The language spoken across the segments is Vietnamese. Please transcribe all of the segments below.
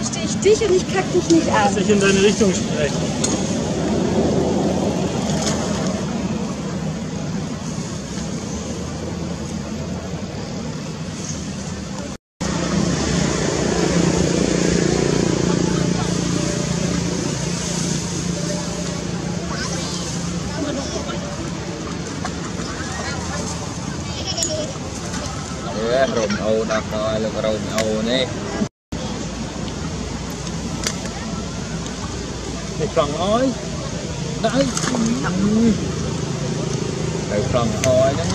verstehe ich dich und ich kack dich nicht an. Lass dich in deine Richtung sprechen. Rồng Âu đã coi là rồng Âu này. Thì phần ơi. Đấy. Từ phần thôi đó.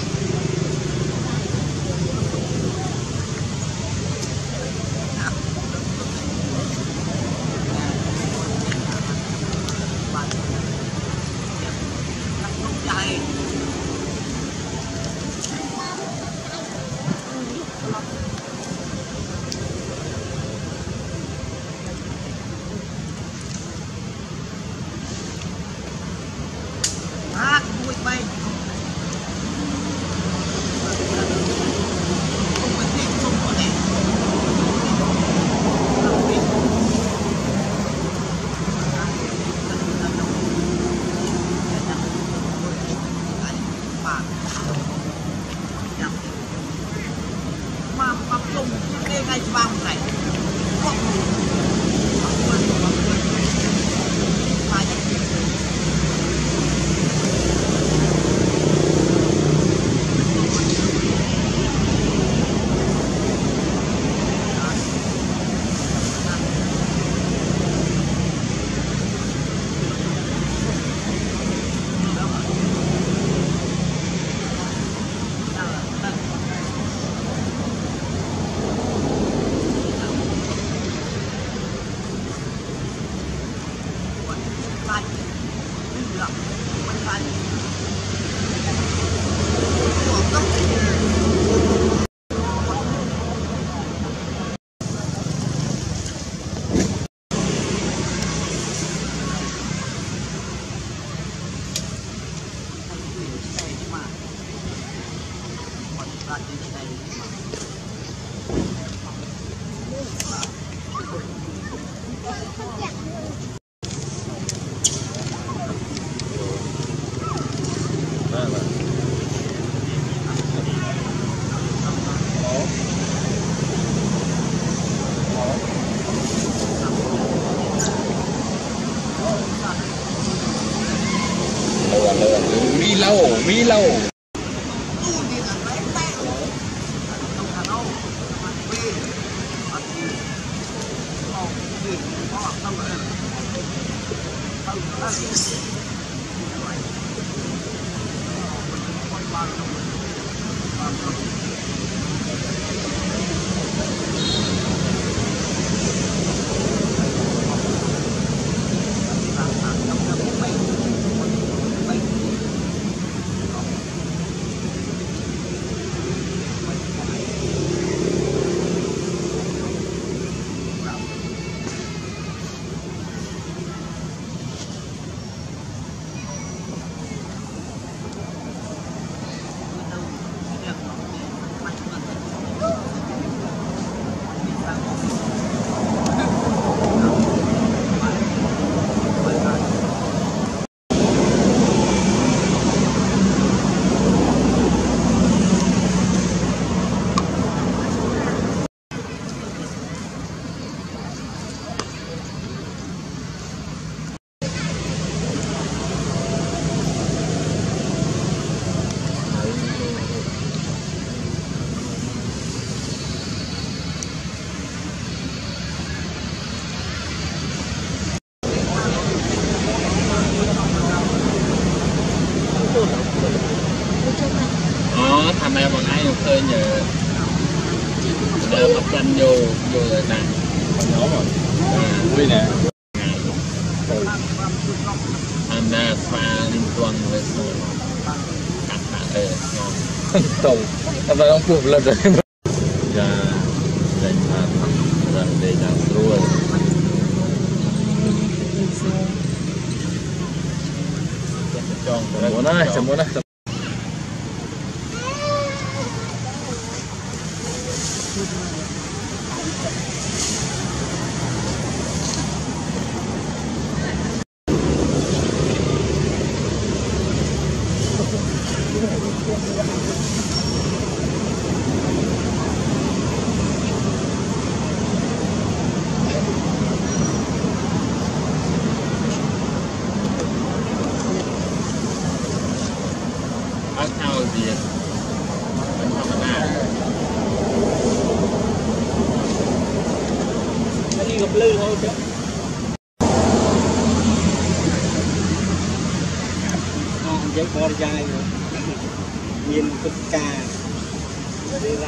Milo. Tham em bằng ai không khơi nhờ đeo mặt chân vô rồi nè nhóm rồi vui nè anh ra pha liên quan với cắt hạ ngon tàu anh phải không phục lên rồi ra dành ra để làm rồi chọn muốn này chọn muốn này Ác thao gì mình không có nào anh đi gặp lư thôi chứ giấy bò dài rồi nhìn cực cà đi ra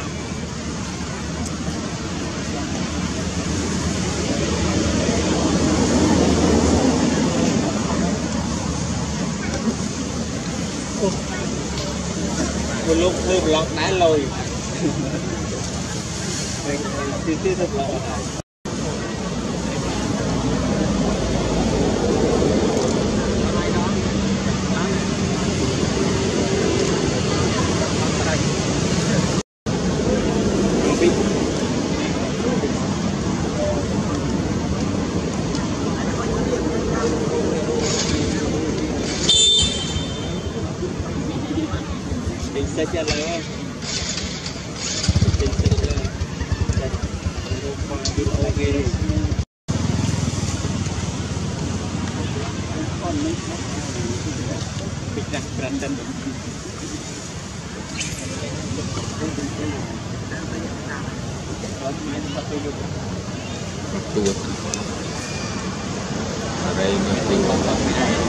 một lúc hơi lọt đá lồi tiếp tục lọt sẽ trả lời mình sẽ trả lời kita berantem tuột ở đây mình tính bóng bóng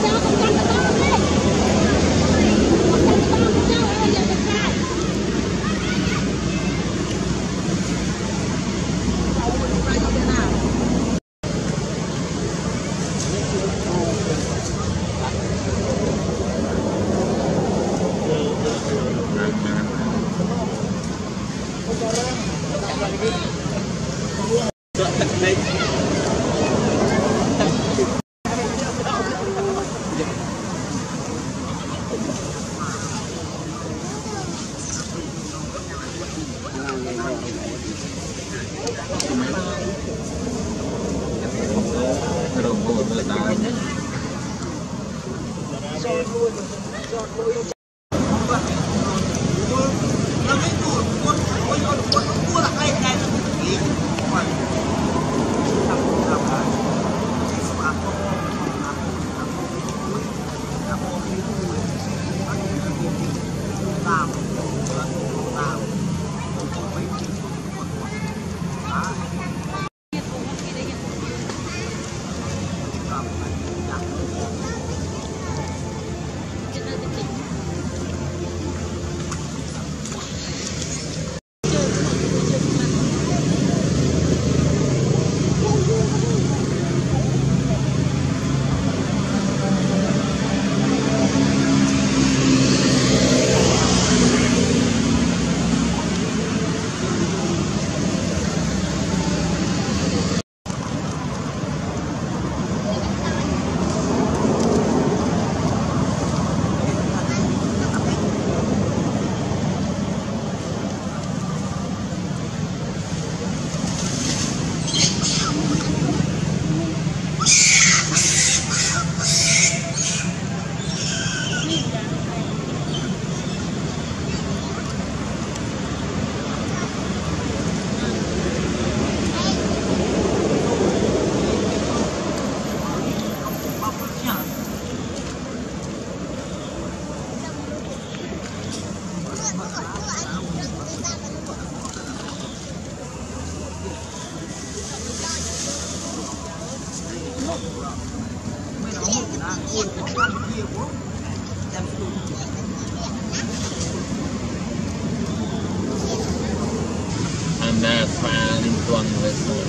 Anda paling tuan lesson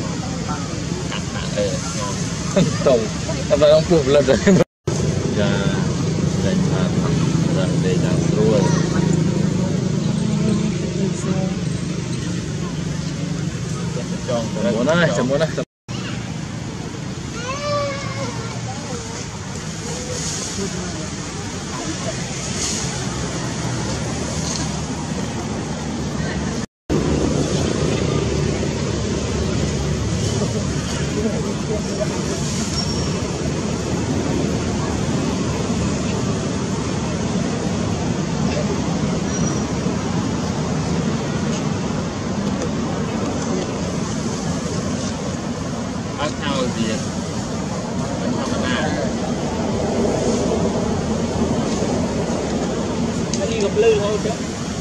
kata tàu apa yang pun belajar ya dan dia terus semua nah lư thôi chứ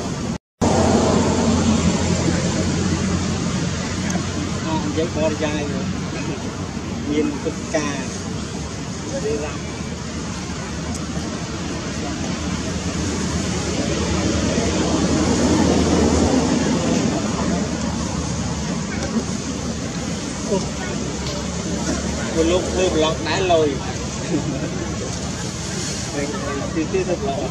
giấy bò dài rồi nhìn cực cà đi ra một lúc hơi lọt đá lồi tiếp thật lọt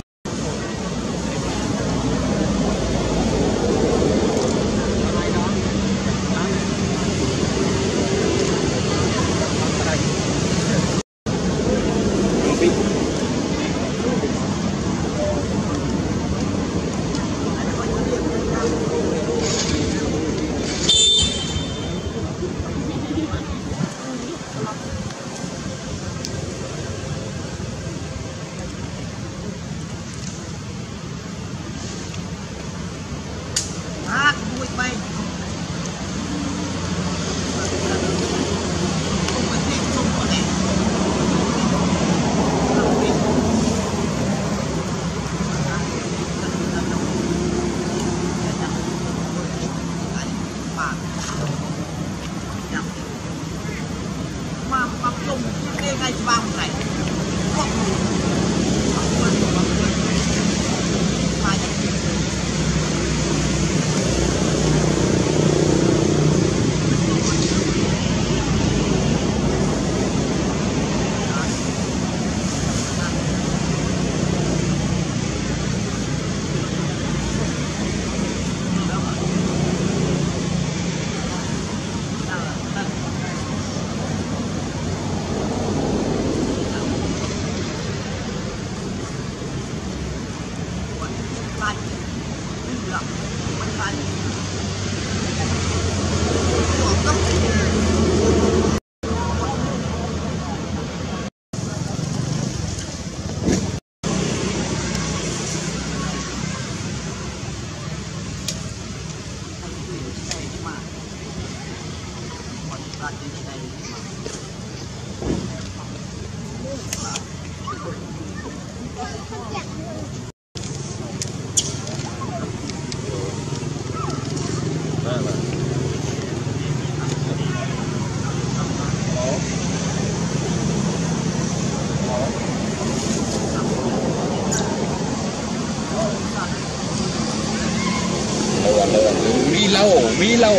mi lâu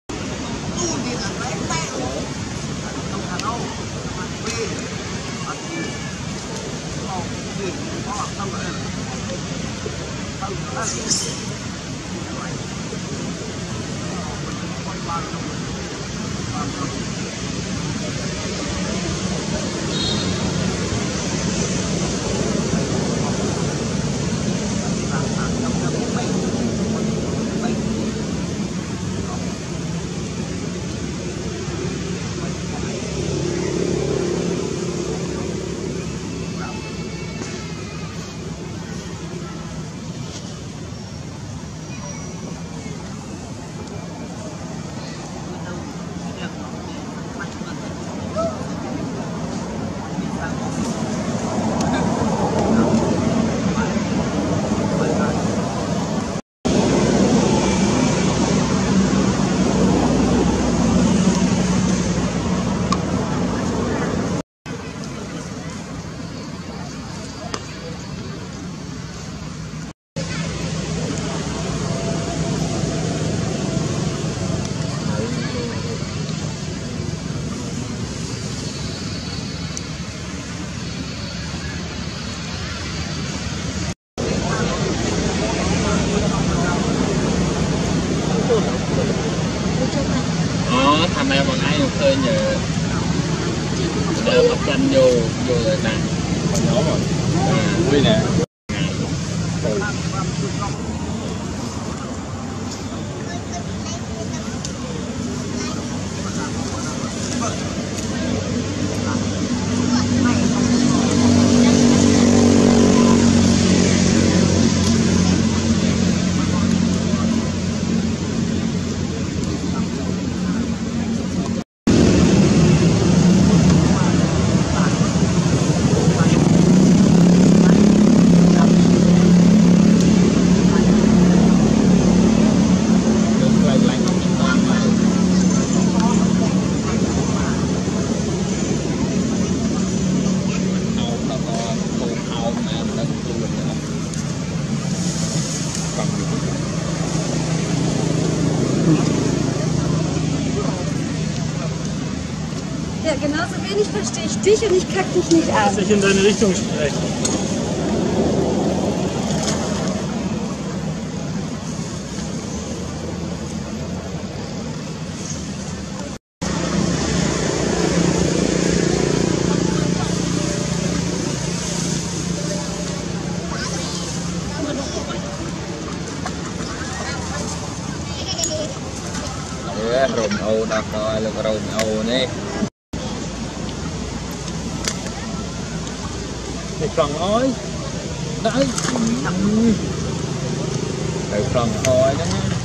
thằng em bọn anh khơi nhờ bắt chân vô rồi nè nhóm rồi vui nè genauso wenig verstehe ich dich und ich kack dich nicht an. Lass dich in deine Richtung sprechen. Rồng Âu đặt rồi là rồng Âu này. Thì còn ơi. Đấy. Rồng Âu đó.